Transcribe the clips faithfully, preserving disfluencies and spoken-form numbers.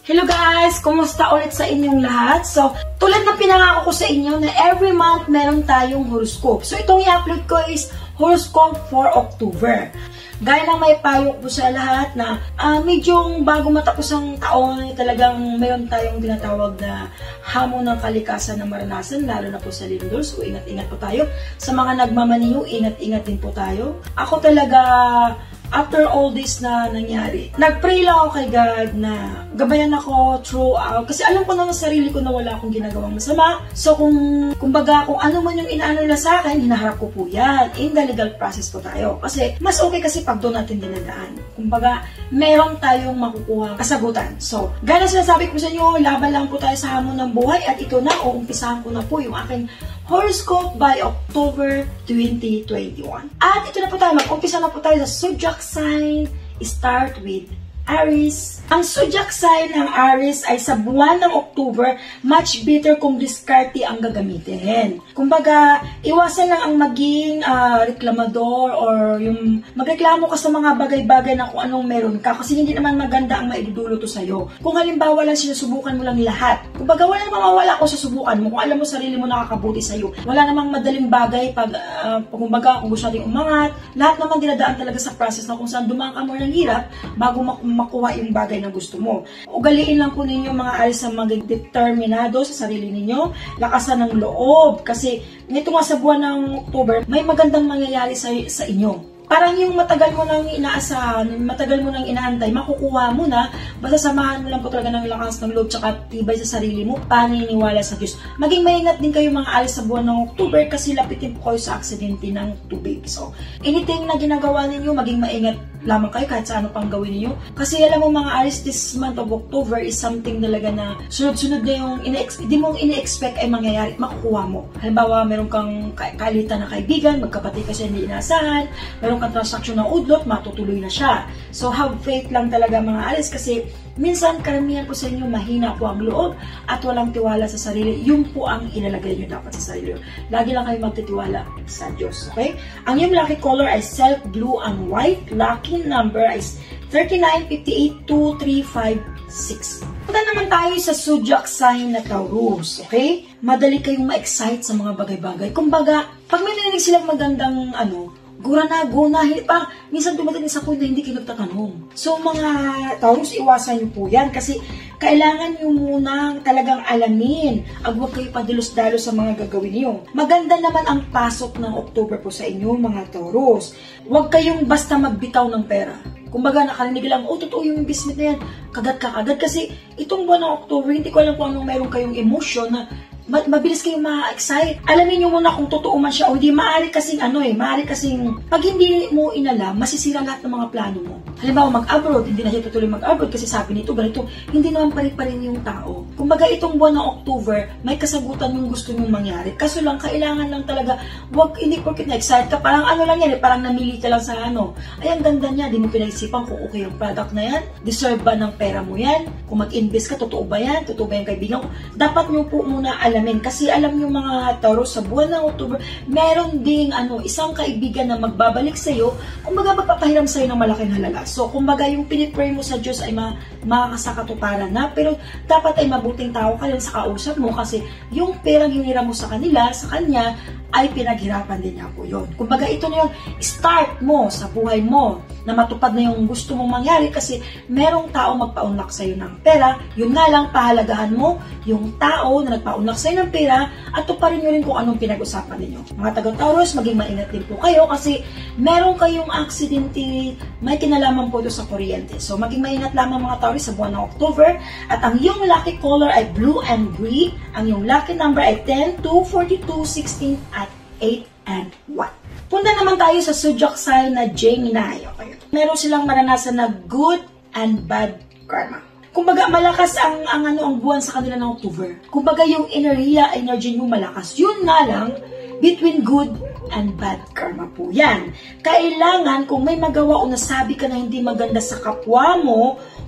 Hello guys! Kumusta ulit sa inyong lahat? So, tulad ng pinangako ko sa inyo na every month meron tayong horoscope. So, itong i-upload ko is horoscope for October. Gaya na may payo ko sa lahat na uh, medyo bago matapos ang taon, talagang meron tayong tinatawag na hamon ng kalikasan na maranasan, lalo na po sa lindol. So, ingat-ingat po tayo. Sa mga nagmamaniho, ingat-ingat din po tayo. Ako talaga, after all this na nangyari, nag-pray lang ako kay God na gabayan ako throughout. Kasi alam ko naman sa sarili ko na wala akong ginagawang masama. So kung, kumbaga, kung ano man yung inaano na sa akin, hinaharap ko po yan. In the legal process po tayo. Kasi mas okay kasi pag doon natin dinadaan. Kumbaga, meron tayong makukuha kasagutan. So, gana sinasabi ko sa inyo, laban lang po tayo sa hamon ng buhay. At ito na, uumpisahan ko na po yung aking horoscope by October twenty twenty-one. At ito na po tayo, mag-umpisa na po tayo sa zodiac sign. Start with Aries. Ang zodiac sign ng Aries ay sa buwan ng October, much better kung diskarte ang gagamitin. Kumbaga, iwasan lang ang maging uh, reklamador or yung magreklamo ka sa mga bagay-bagay na kung anong meron ka kasi hindi naman maganda ang maidudulot to sa'yo. Kung halimbawa lang sinusubukan mo lang lahat. Kumbaga, wala namang mawala kung susubukan mo. Kung alam mo sarili mo nakakabuti sa'yo. Wala namang madaling bagay pag, uh, kumbaga, kung gusto natin umangat. Lahat naman dinadaan talaga sa process na kung saan dumaan ka mo ng hirap bago mak makuha yung bagay na gusto mo. Ugaliin lang po ninyo mga Aries na maging determinado sa sarili ninyo, lakasan ng loob, kasi nito nga sa buwan ng October, may magandang mangyayari sa, sa inyo. Parang yung matagal mo nang inaasahan, matagal mo nang inaantay, makukuha mo na, basta samahan mo lang po talaga ng lakas ng loob tsaka tibay sa sarili mo, paniniwala sa Diyos. Maging maingat din kayo mga Aries sa buwan ng October kasi lapitin po kayo sa aksidente ng tubig. So, anything na ginagawa ninyo, maging maingat lamang kayo kahit sa ano pang gawin niyo. Kasi alam mo mga Aries, this month of October is something talaga na sunod-sunod na yung hindi mong ine-expect ay mangyayari, makukuha mo. Halimbawa, meron kang kaalitan na kaibigan, magkapatid kasi hindi inaasahan, meron kang transaksyon ng udlot, matutuloy na siya. So, have faith lang talaga mga Aries kasi minsan karamihan po sa inyo mahina po ang loob at walang tiwala sa sarili. Yun po ang ilalagay nyo dapat sa sarili. Lagi lang kayo magtitiwala sa Diyos. Okay? Ang yung lucky color ay self blue and white. Lucky number is thirty-nine, fifty-eight, two, three, five, six. Punta naman tayo sa zodiac sign na Taurus. Okay? Madali kayong ma-excite sa mga bagay-bagay. Kumbaga, pag may narinig silang magandang ano, gura na, go na, pa, minsan dumating sa point na hindi kayo nagtatanong. So, mga Taurus, iwasan nyo po yan kasi kailangan nyo munang talagang alamin at huwag kayo padilos-dalos sa mga gagawin niyo. Maganda naman ang pasok ng October po sa inyo, mga Taurus. Huwag kayong basta magbitaw ng pera. Kumbaga, nakarinig lang, oh, totoo yung business na yan. Kagat ka kagad kasi itong buwan ng October, hindi ko alam kung anong meron kayong emotion na mabilis kayong ma-excite. Alamin nyo muna kung totoo man siya o hindi. Maaari kasing ano eh, maaari kasing pag hindi mo inalam, masisira lahat ng mga plano mo. Halimbawa mag-abroad, hindi na siya tutuloy mag-abroad kasi sabi nito, ganito, hindi naman pa rin yung tao. Kumbaga itong buwan ng October, may kasagutan yung gusto nyong mangyari. Kaso lang, kailangan lang talaga, wag, hindi porket na-excite ka, parang ano lang yan eh, parang namili ka lang sa ano. Ay, ang ganda niya, di mo pinag-isipan kung okay yung product na yan, deserve ba ng pera mo yan, kung mag-invest ka, totoo ba yan, totoo ba yung kaibigan ko. Dapat nyo po muna alamin, kasi alam nyo mga Taurus, sa buwan ng October, meron ding ano, isang kaibigan na magbabalik sa iyo, kumbaga magpapahiram sa iyo ng malaking halaga. So, kumbaga yung pinipray mo sa Diyos ay ma makakasakatuparan na, pero dapat ay mabuting tao ka lang sa kausap mo kasi yung perang hinira mo sa kanila, sa kanya, ay pinaghirapan din niya po yun. Kumbaga ito na yung start mo sa buhay mo na matupad na yung gusto mong mangyari kasi merong tao magpaunlak sa'yo ng pera, yun nga lang pahalagahan mo yung tao na nagpaunlak sa'yo ng pera at tuparin nyo rin kung anong pinag-usapan ninyo. Mga taga-Taurus, maging maingat din po kayo kasi meron kayong aksidente, may kinalaman po ito sa kuryente. So maging maingat lamang mga Taurus sa buwan ng October at ang iyong lucky color ay blue and green, ang iyong lucky number ay ten, two, forty-two, sixteen at eight and one. Punta naman tayo sa zodiac sign na Gemini. Okay. Meron silang maranasan na good and bad karma. Kumbaga malakas ang ang ano ang buwan sa kanila ng October. Kumbaga yung enerhiya, energy nyo malakas. Yun nga lang between good and bad karma po yan. Kailangan kung may magawa o nasabi ka na hindi maganda sa kapwa mo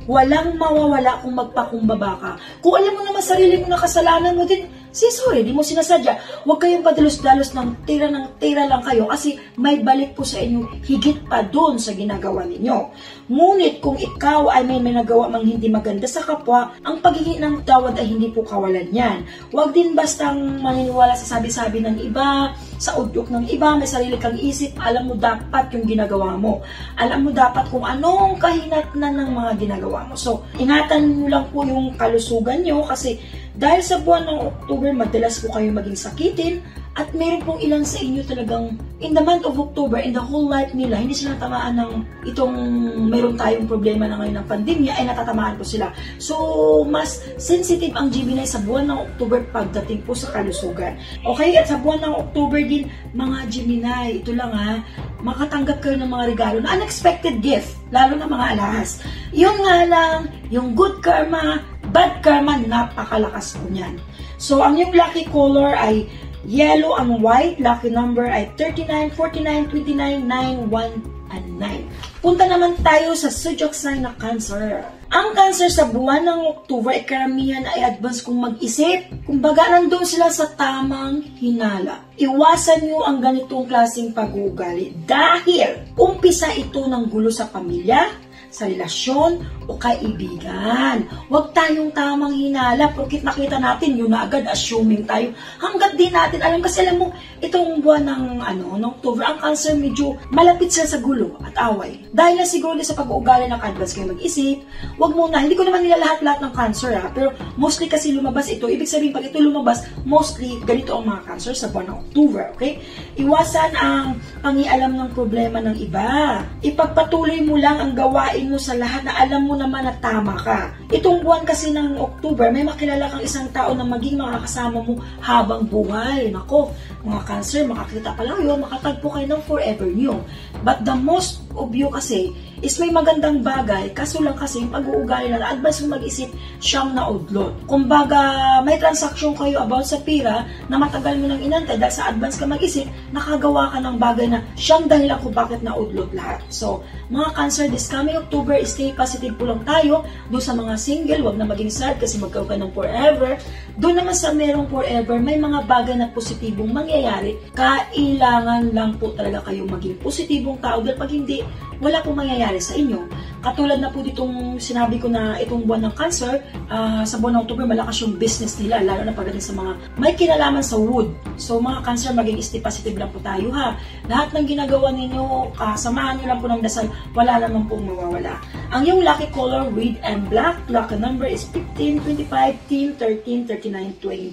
Walang mawawala kung magpakumbaba ka. Kung alam mo naman sarili mo na kasalanan mo din, si sorry, di mo sinasadya. Huwag kayong padalos-dalos ng tira ng tira lang kayo kasi may balik po sa inyo higit pa doon sa ginagawa ninyo. Ngunit kung ikaw ay may nagawa mang hindi maganda sa kapwa, ang paghingi ng tawad ay hindi po kawalan yan. Huwag din bastang maniniwala sa sabi-sabi ng iba, sa udyok ng iba, may sarili kang isip, alam mo dapat yung ginagawa mo. Alam mo dapat kung anong kahinatnan ng mga ginagawa mo. So, ingatan mo lang po yung kalusugan nyo kasi dahil sa buwan ng October, madalas po kayo maging sakitin at meron pong ilan sa inyo talagang in the month of October, in the whole life nila, hindi sila tamaan ng itong meron tayong problema na ngayon ng pandemya, ay natatamaan po sila. So, mas sensitive ang Gemini sa buwan ng October pagdating po sa kalusugan. Okay? At sa buwan ng October din, mga Gemini, ito lang ha, makatanggap kayo ng mga regalo na unexpected gift, lalo na mga alahas. Yun nga lang, yung good karma, bad karma, napakalakas po niyan. So, ang yung lucky color ay yellow and white. Lucky number ay thirty-nine, forty-nine, twenty-nine, nine, one, and nine. Punta naman tayo sa zodiac sign na Cancer. Ang Cancer sa buwan ng October ay karamihan ay advance kung mag-isip. Kumbaga, nandun sila sa tamang hinala. Iwasan nyo ang ganitong klaseng pag-uugali dahil umpisa ito ng gulo sa pamilya, sa relasyon o kaibigan. Huwag tayong tamang hinala porkit nakita natin yun na agad assuming tayo. Hanggat di natin alam kasi alam mo itong buwan ng ano, ng October, ang Cancer medyo malapit sila sa gulo at away. Dahil na siguro sa pag-uugali ng advance kayo mag-isip, wag muna, hindi ko naman nila lahat-lahat ng Cancer ha, pero mostly kasi lumabas ito. Ibig sabihin pag ito lumabas, mostly ganito ang mga Cancer sa buwan ng October, okay? Iwasan ang pangialam ng problema ng iba. Ipagpatuloy mo lang ang gawain mo sa lahat na alam mo naman na tama ka. Itong buwan kasi ng October, may makilala kang isang tao na maging makakasama mo habang buhay. Nako, mga Cancer, makakita pa lang yun, makatagpo kayo ng forever nyo. But the most of you kasi is may magandang bagay, kaso lang kasi yung pag-uugali na advance mo mag-isip, siyang naudlot. Kumbaga, may transaction kayo about sa pira na matagal mo nang inantay dahil sa advance ka mag-isip, nakagawa ka ng bagay na siyang dahilan kung bakit naudlot lahat. So, mga Cancer, this coming October, stay positive po lang tayo. Doon sa mga single, wag na maging sad kasi magkaroon ka ng forever. Doon naman sa merong forever, may mga bagay na positibong mangyayari. Kailangan lang po talaga kayong maging positibong tao dahil pag hindi, wala pong mangyayari sa inyo. Katulad na po ditong sinabi ko na itong buwan ng Cancer, uh, sa buwan ng October, malakas yung business nila, lalo na pagdating sa mga may kinalaman sa wood. So mga Cancer, maging stay positive lang po tayo ha. Lahat ng ginagawa ninyo, uh, samahan nyo lang po ng dasal, wala naman pong mawawala. Ang yung lucky color, red and black, lucky number is fifteen, twenty-five, ten, thirteen, thirty-nine, twenty.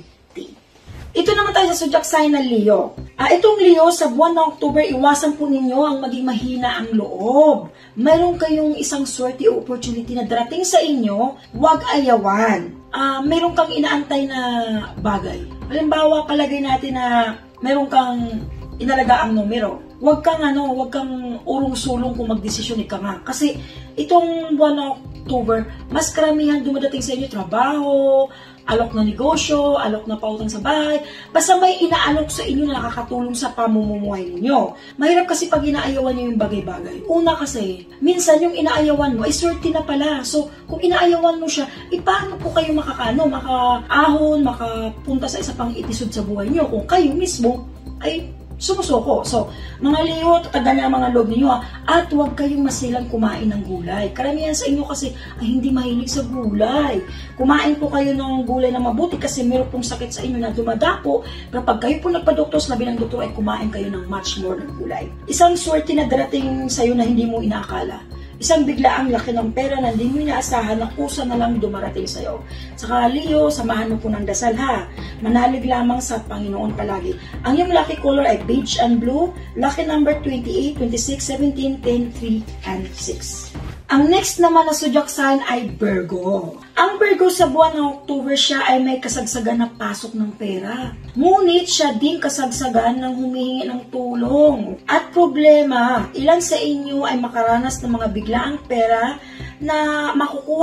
Ito naman tayo sa zodiac sign na Leo. Ah, itong Leo, sa buwan ng October, iwasan po ninyo ang maging mahina ang loob. Mayroon kayong isang swerte o opportunity na darating sa inyo, huwag ayawan. Ah, mayroon kang inaantay na bagay. Halimbawa, palagay natin na mayroon kang inalaga ang numero. Huwag kang ano, huwag kang urong-sulong kung magdesisyon ka nga. Kasi itong buwan ng October, mas karamihan dumadating sa inyo trabaho, alok na negosyo, alok na pautang sa bahay, basta may inaalok sa inyo na nakakatulong sa pamumuhay ninyo. Mahirap kasi pag inaayawan nyo yung bagay-bagay. Una kasi, minsan yung inaayawan mo ay swerte na pala. So, kung inaayawan mo siya, eh, paano po kayo makakaano, makaahon, makapunta sa isa pang episode sa buhay nyo kung kayo mismo ay sumusuko. So, mga Leo, tatagan na ang mga loob ninyo ha. At huwag kayong masilang kumain ng gulay. Karamihan sa inyo kasi ay hindi mahilig sa gulay. Kumain po kayo ng gulay na mabuti kasi meron pong sakit sa inyo na dumadapo. Pero pag kayo po nagpa-doktor, sabi ng doktor ay kumain kayo ng much more ng gulay. Isang swerte na darating sa iyo na hindi mo inaakala. Isang biglaang laki ng pera na hindi mo inaasahan na kusa na lang dumarating sa'yo. Saka Leo, samahan mo po ng dasal ha. Manalig lamang sa Panginoon palagi. Ang iyong lucky color ay beige and blue. Lucky number twenty-eight, twenty-six, seventeen, ten, three, and six. Ang next naman na zodiac sign ay Virgo. Ang Virgo sa buwan ng October, siya ay may kasagsagan na pasok ng pera. Ngunit siya din kasagsagan ng humihingi ng tulong. At problema, ilan sa inyo ay makaranas ng mga biglaang pera na makukuha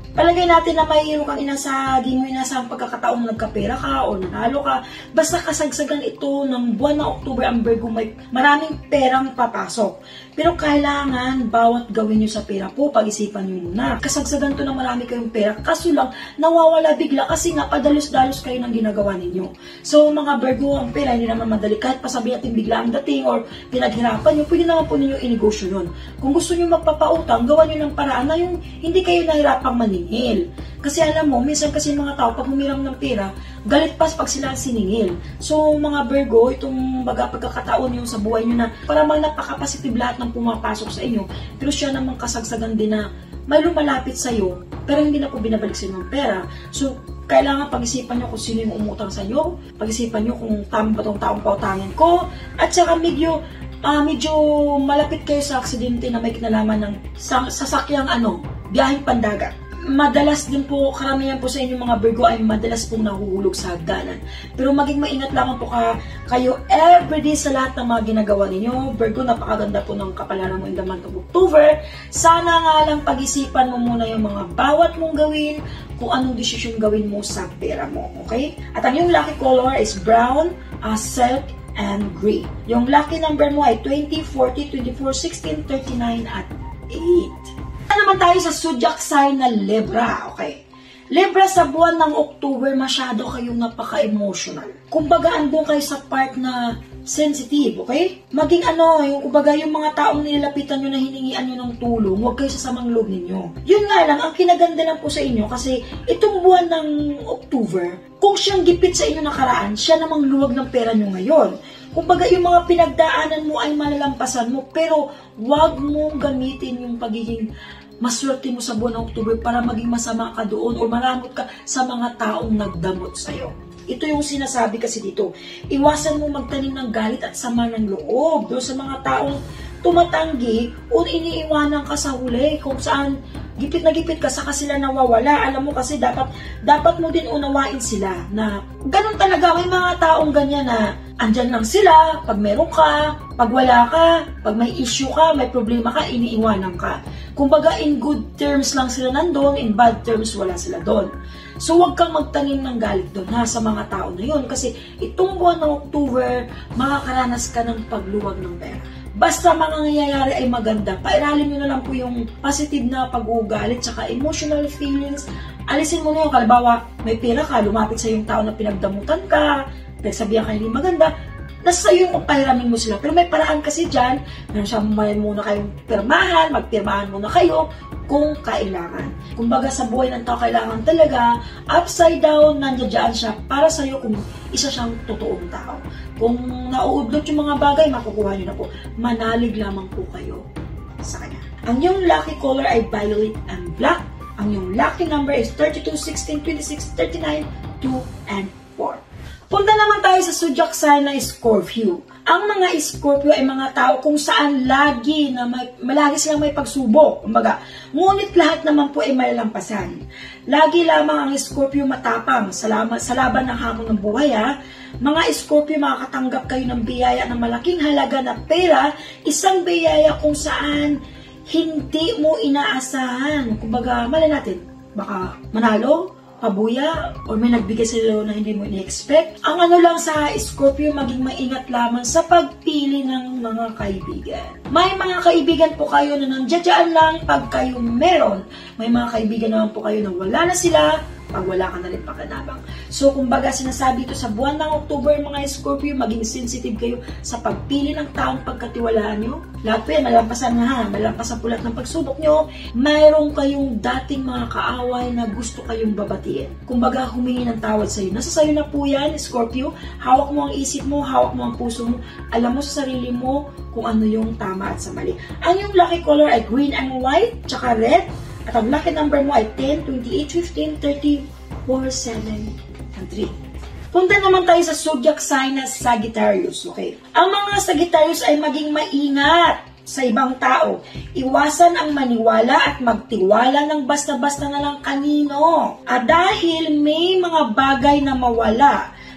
Palagay natin na mahihiro kang inasa, di mo inasang pagkakataong nagkapera ka o nanalo ka. Basta kasagsagan ito ng buwan na October ang Virgo, may maraming perang papasok. Pero kailangan bawat gawin nyo sa pera po, pag-isipan nyo muna. Kasagsagan to ng marami kayong pera, kaso lang nawawala bigla kasi nga padalos-dalos kayo ng ginagawa ninyo. So mga Virgo, ang pera hindi naman madali. Kahit pasabi natin bigla ang dating or pinaghirapan nyo, pwede naman po ninyo inegosyo yun. Kung gusto nyo magpapautang, gawa nyo ng paraan na yung hindi kayo nahirapang maningil. Kasi alam mo, minsan kasi mga tao, pag humiram ng pera, galit pas pag sila siningil. So, mga Virgo, itong baga pagkakataon yung sa buhay nyo na parang napaka-positive lahat ng pumapasok sa inyo, pero siya namang kasagsagan din na may lumalapit sa'yo, pero hindi na po binabalik sa inyo ng pera. So, kailangan pag-isipan nyo kung sino yung umutang sa inyo, pag-isipan nyo kung tama ba itong taong pautangin ko, at saka medyo, uh, medyo malapit kayo sa aksidente na may kinalaman ng sasakyang ano, biyaheng pandagat. Madalas din po, karamihan po sa inyong mga Virgo ay madalas pong nahuhulog sa hagdanan. Pero maging maingat lang po ka, kayo everyday sa lahat ng mga ginagawa ninyo. Virgo, napakaganda po ng kapalaran mo in the month of October. Sana nga lang pag-isipan mo muna yung mga bawat mong gawin, kung anong desisyon gawin mo sa pera mo. Okay? At ang yung lucky color is brown, uh, silk, and gray. Yung lucky number mo ay twenty, forty, twenty-four, sixteen, thirty-nine, at eight. Naman tayo sa zodiac sign na Libra, okay? Libra, sa buwan ng October, masyado kayong napaka-emotional. Kumbaga, andun kayo sa part na sensitive, okay? Maging ano, yung, kumbaga, yung mga taong nilapitan nyo na hiningian nyo ng tulong, huwag kayo sa samang loob ninyo. Yun nga lang, ang kinaganda lang po sa inyo, kasi itong buwan ng October, kung siyang gipit sa inyo nakaraan, siya namang luwag ng pera nyo ngayon. Kumbaga, yung mga pinagdaanan mo ay malalampasan mo, pero huwag mong gamitin yung pagiging maswerte mo sa buwan ng October para maging masama ka doon o maramot ka sa mga taong nagdamot sa'yo. Ito yung sinasabi kasi dito. Iwasan mo magtanim ng galit at sama ng loob doon sa mga taong tumatanggi o iniiwanan ka sa huli kung saan gipit na gipit ka saka sila nawawala. Alam mo kasi dapat dapat mo din unawain sila na ganun talaga. May mga taong ganyan na andyan lang sila pag meron ka, pag wala ka, pag may issue ka, may problema ka, iniiwanan ka. Kumbaga in good terms lang sila nandun, in bad terms wala sila doon. So huwag kang magtanim ng galit doon ha, sa mga tao na yun kasi itong buwan ng October, makakaranas ka ng pagluwag ng pera. Basta mga nangyayari ay maganda, pairalin nyo na lang po yung positive na pag-uugalit tsaka emotional feelings. Alisin mo na yung kalbawa, may pera ka, lumapit sa yung tao na pinagdamutan ka, nagsabihan ka hindi maganda, nasa iyo kung pahiramin mo sila. Pero may paraan kasi dyan, siya may muna kayong pirmahan, magpirmahan muna kayo kung kailangan. Kumbaga sa buhay ng tao, kailangan talaga, upside down, nandiyan siya para sa iyo kung isa siyang totoong tao. Kung nauudlot yung mga bagay, makukuha niyo na po. Manalig lamang po kayo sa kanya. Ang yung lucky color ay violet and black. Ang yung lucky number is thirty-two, sixteen, twenty-six, thirty-nine, two, and four. Punta naman tayo sa zodiac sign na Scorpio. Ang mga Scorpio ay mga tao kung saan lagi na may, malagi silang may pagsubok. Kumbaga, ngunit lahat naman po ay malalampasan. Lagi lamang ang Scorpio matapang sa, lama, sa laban ng hamon ng buhay. Ha? Mga Scorpio, makakatanggap kayo ng biyaya ng malaking halaga na pera, isang biyaya kung saan hindi mo inaasahan. Kumbaga, mali natin, baka manalo, pabuya, o may nagbigay sa iyo na hindi mo in-expect. Ang ano lang sa Scorpio, maging maingat lamang sa pagpili ng mga kaibigan. May mga kaibigan po kayo na nandiyan lang pag kayo meron. May mga kaibigan naman po kayo na wala na sila pag wala ka na rin pakanabang. So, kumbaga, sinasabi ito sa buwan ng October, mga Scorpio, maging sensitive kayo sa pagpili ng taong pagkatiwalaan nyo. Lahat po yan, malampasan na ha, malampasan po lahat ng pagsubok nyo. Mayroon kayong dating mga kaaway na gusto kayong babatiin. Kumbaga, humingi ng tawad sa'yo. Nasa sa'yo na po yan, Scorpio. Hawak mo ang isip mo, hawak mo ang puso mo. Alam mo sa sarili mo kung ano yung tama at sa mali. Ang yung lucky color ay green and white, tsaka red. At ang lucky number mo ay ten, twenty-eight, fifteen, thirty-four, seven, and three. Punta naman tayo sa zodiac sign na Sagittarius, okay? Ang mga Sagittarius ay maging maingat sa ibang tao. Iwasan ang maniwala at magtiwala ng basta-basta na lang kanino. At dahil may mga bagay na mawala,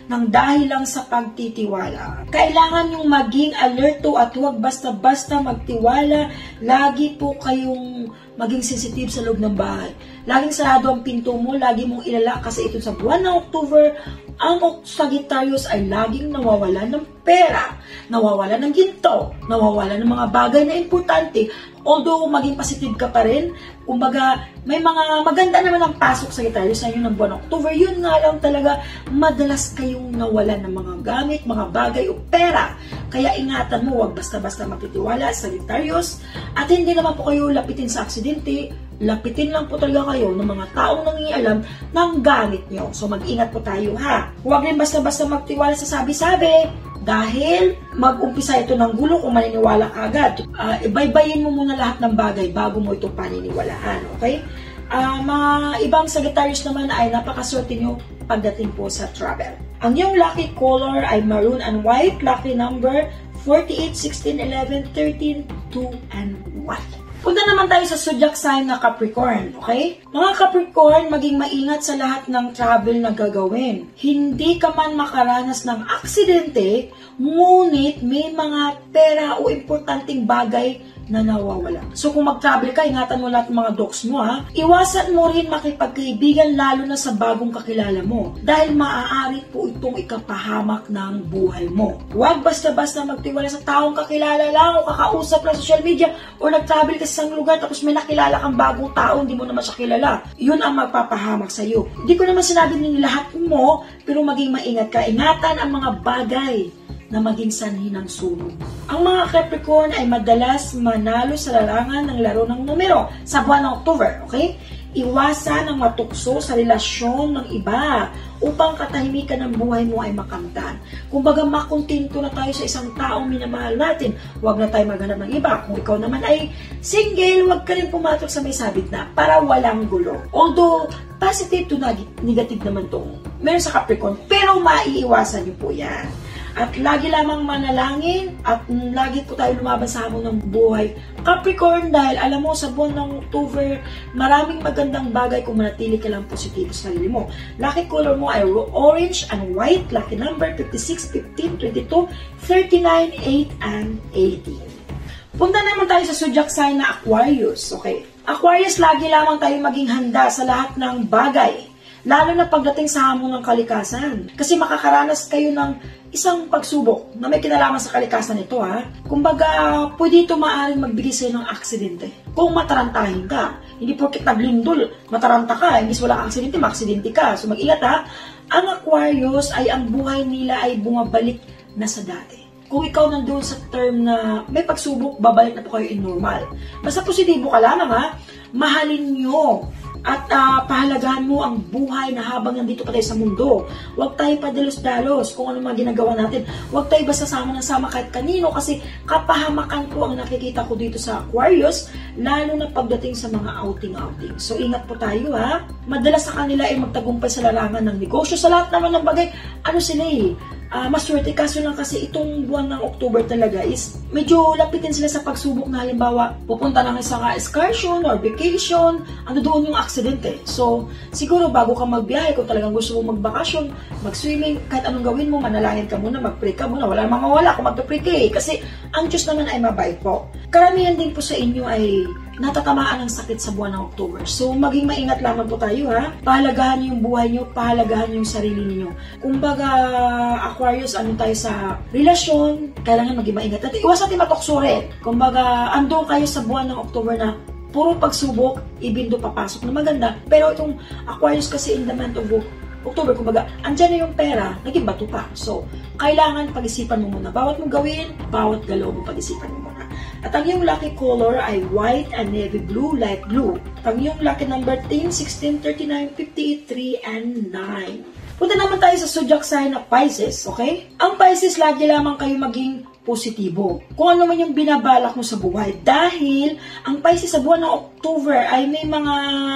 ng dahil lang sa pagtitiwala. Kailangan yung maging alerto at huwag basta-basta magtiwala. Lagi po kayong maging sensitive sa loob ng bahay. Laging sarado ang pinto mo, lagi mong ilala kasi ito sa buwan ng October, ang Sagittarius ay laging nawawala ng pera, nawawala ng ginto, nawawala ng mga bagay na importante. Although maging positive ka pa rin, kumbaga may mga maganda naman ang pasok sa Sagittarius sa inyo ng buwan ng October, yun nga lang talaga madalas kayong nawalan ng mga gamit, mga bagay o pera. Kaya ingatan mo, wag basta-basta magtitiwala sa Sagittarius at hindi naman po kayo lapitin sa aksidente. Lapitin lang po talaga kayo ng mga taong nangingialam ng gamit nyo. So mag-ingat po tayo ha. Huwag rin basta-basta magtiwala sa sabi-sabi dahil mag-umpisa ito ng gulo kung maniniwala ka agad. Uh, ibaybayin mo muna lahat ng bagay bago mo ito paniniwalaan. Okay? Uh, mga ibang Sagittarius naman ay napakaswerte nyo pagdating po sa travel. Ang iyong lucky color ay maroon and white. Lucky number forty-eight, sixteen, eleven, thirteen, two, and one. Punta naman tayo sa zodiac sign na Capricorn, okay? Mga Capricorn, maging maingat sa lahat ng travel na gagawin. Hindi ka man makaranas ng aksidente, ngunit may mga pera o importanteng bagay na nawawala. So kung mag-travel ka, ingatan mo lahat ng mga docs mo ha. Iwasan mo rin makipagkaibigan lalo na sa bagong kakilala mo dahil maaari po itong ikapahamak ng buhay mo. Huwag basta-basta magtiwala sa taong kakilala lang o kakausap lang sa social media o nag-travel ka sa isang lugar tapos may nakilala kang bagong tao, hindi mo naman siya kilala. Yun ang magpapahamak sa iyo. Hindi ko naman sinabi ni lahat mo, pero maging maingat ka. Ingatan ang mga bagay na maging sanhi ng sunog. Ang mga Capricorn ay madalas manalo sa larangan ng laro ng numero sa buwan ng October, okay? Iwasan ang matukso sa relasyon ng iba upang katahimikan ng buhay mo ay makamtan. Kumbaga makontento na tayo sa isang taong minamahal natin, huwag na tayo maghanap ng iba. Kung ikaw naman ay single, huwag ka rin pumatok sa may sabit na para walang gulo. Although, positive to negative naman itong meron sa Capricorn, pero maiiwasan niyo po yan. At lagi lamang manalangin at lagi po tayo lumaban sa hamon ng buhay. Capricorn, dahil alam mo sa buwan ng October, maraming magandang bagay kung manatili ka lang positibo sa sarili mo. Lucky color mo ay orange and white. Lucky number fifty-six, fifteen, twenty-two, thirty-nine, eight, and eighteen. Punta naman tayo sa zodiac sign na Aquarius. Okay. Aquarius, lagi lamang tayo maging handa sa lahat ng bagay. Lalo na pagdating sa hamon ng kalikasan. Kasi makakaranas kayo ng isang pagsubok na may kinalaman sa kalikasan nito ha. Kumbaga, pwede ito maaaring magbigay sa'yo ng aksidente. Kung matarantahin ka, hindi porket naglindol, mataranta ka, hindi wala kang aksidente, maaksidente ka. So mag-ingat ha. Ang Aquarius ay ang buhay nila ay bumabalik na sa dati. Kung ikaw nandoon sa term na may pagsubok, babalik na po kayo in normal. Basta positibo ka lamang ha. Mahalin nyo at uh, pahalagahan mo ang buhay na habang nandito pa tayo sa mundo. Huwag tayo padalos-dalos kung ano mga ginagawa natin. Huwag tayo basta sama ng sama kahit kanino kasi kapahamakan po ang nakikita ko dito sa Aquarius, lalo na pagdating sa mga outing-outing. So ingat po tayo ha. Madalas sa kanila ay magtagumpay sa larangan ng negosyo. Sa lahat naman ng bagay, ano sila eh, Uh, maswerte, kaso lang kasi itong buwan ng October talaga is medyo lapitin sila sa pagsubok na halimbawa pupunta lang sa excursion or vacation, ano doon yung aksidente. So, siguro bago ka magbiyahe, kung talagang gusto mo magbakasyon, mag-swimming, kahit anong gawin mo, manalangin ka muna, mag-pray ka muna, wala namang mawala kung mag-pray ka eh, kasi ang Diyos naman ay mabait po. Karamihan din po sa inyo ay natatamaan ng sakit sa buwan ng October. So, maging maingat lamang po tayo ha. Pahalagahan niyo yung buhay niyo, pahalagahan niyo yung sarili niyo. Kumbaga, Aquarius, ano tayo sa relasyon, kailangan maging maingat. At iwas natin matokso rin. Kumbaga, andun kayo sa buwan ng October na puro pagsubok, ibindo papasok na maganda. Pero itong Aquarius kasi in the month of October, kumbaga, andyan na yung pera, naging bato pa. So, kailangan pag-isipan mo muna. Bawat mong gawin, bawat galaw mo pag-isipan mo muna. At ang iyong lucky color ay white and navy blue, light blue. At ang iyong lucky number ten, sixteen, thirty-nine, fifty-eight, three, and nine. Punta naman tayo sa zodiac sign na Pisces, okay? Ang Pisces, lagi lamang kayo maging positibo. Kung ano man yung binabalak mo sa buhay. Dahil, ang Pisces sa buwan ng October ay may mga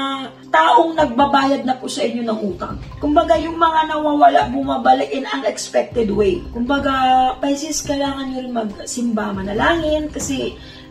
taong nagbabayad na po sa inyo ng utang. Kumbaga, yung mga nawawala, bumabalik in unexpected way. Kumbaga, Pisces, kailangan nyo rin magsimba, manalangin, kasi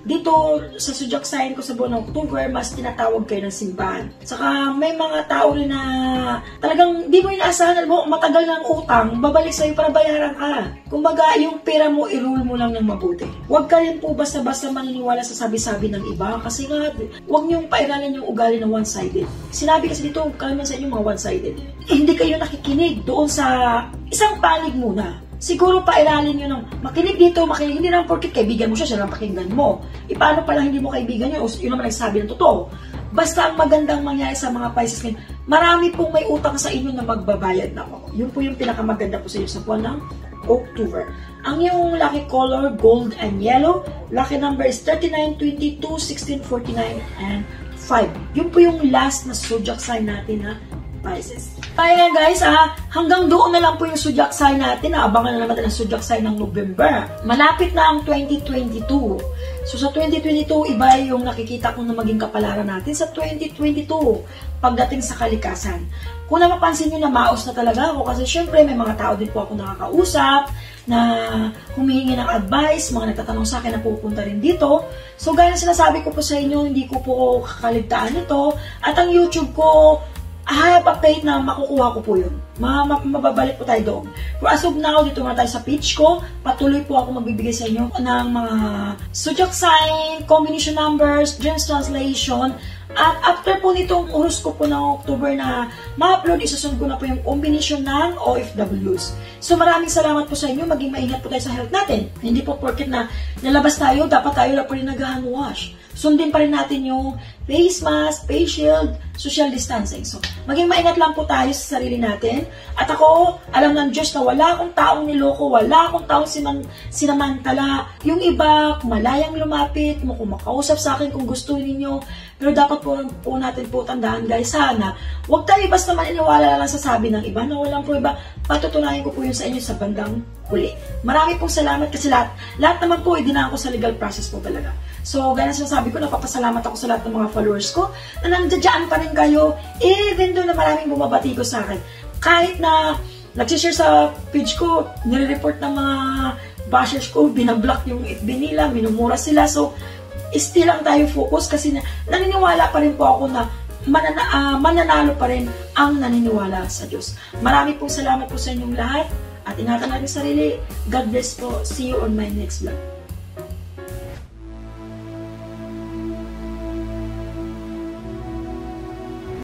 dito sa zodiac sign ko sa buwan ng October, mas tinatawag kayo ng simbahan. Saka may mga tao rin na talagang di mo inaasahan, mo matagal ng utang, babalik sa'yo para bayaran ka. Kumbaga, yung pera mo, i-rule mo lang ng mabuti. Huwag ka rin po basta-basta maniniwala sa sabi-sabi ng iba kasi nga, huwag niyong pairalin yung ugali na one-sided. Sinabi kasi dito, kalaman sa inyo mga one-sided. Eh, hindi kayo nakikinig doon sa isang panig muna. Siguro pairalin nyo ng makinig dito, makinig, hindi naman porkit kaibigan mo siya, siya lang pakinggan mo. E paano pala hindi mo kaibigan yun? O yun naman nagsabi ng totoo. Basta ang magandang mangyari sa mga Pisces ngayon, marami pong may utang sa inyo na magbabayad na ako. Yun po yung pinakamaganda po sa inyo sa buwan ng October. Ang yung lucky color, gold and yellow. Lucky number is thirty-nine, twenty-two, sixteen, forty-nine, and five. Yun po yung last na zodiac sign natin na Pisces. Kaya guys, ah, hanggang doon na lang po yung zodiac sign natin. Abangan na naman ang zodiac sign ng November. Malapit na ang twenty twenty-two. So sa twenty twenty-two, iba yung nakikita kong na maging kapalaran natin sa twenty twenty-two pagdating sa kalikasan. Kung napapansin nyo na maos na talaga ako kasi syempre may mga tao din po ako nakakausap na humihingi ng advice, mga nagtatanong sa akin na pupunta rin dito. So gaya na sinasabi ko po sa inyo, hindi ko po kakaligtaan ito. At ang YouTube ko, I have a faith na makukuha ko po yun. Ma ma mababalik po tayo doon. For as of now, dito nga tayo sa page ko. Patuloy po ako magbibigay sa inyo ng mga zodiac sign, combination numbers, dreams translation. At after po nitong horoscope po ng October na ma-upload, isusunod ko na po yung combination ng O F Ws. So maraming salamat po sa inyo. Maging maingat po tayo sa health natin. Hindi po porket na nalabas tayo, dapat tayo na po rin nag-hand wash. Sundin pa rin natin yung face mask, face shield, social distancing. So, maging maingat lang po tayo sa sarili natin. At ako, alam ng Diyos na wala akong taong niloko, wala akong taong siman, sinamantala. Yung iba, malayang lumapit, mo kung makausap sa akin kung gusto ninyo. Pero dapat po, po natin po tandaan, guys, sana, huwag tayo basta maniniwala lang sa sabi ng iba na walang po iba. Patutunayan ko po yun sa inyo sa bandang huli. Marami pong salamat kasi lahat, lahat naman po, idinaan ko sa legal process po talaga. So, gaya na sinasabi ko, napapasalamat ako sa lahat ng mga followers ko na nandiyan pa rin kayo, even doon na maraming bumabati ko sa akin. Kahit na nagsishare sa page ko, nire-report ng mga bashers ko, binablock yung F B nila, minumura sila. So, still lang tayo focus kasi na, naniniwala pa rin po ako na manana, uh, mananalo pa rin ang naniniwala sa Diyos. Marami pong salamat po sa inyong lahat at ingatan natin sarili. God bless po. See you on my next vlog.